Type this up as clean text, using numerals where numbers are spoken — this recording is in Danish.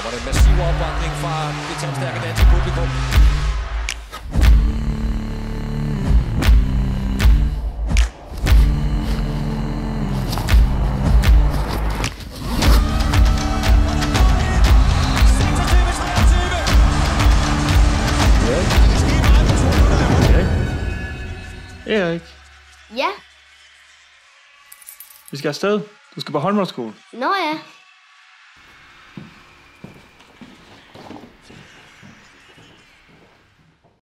var det en massiv opbakning fra det talstærke danske publikum. Erik, Ja. vi skal afsted. Du skal på håndboldskole. Nå ja.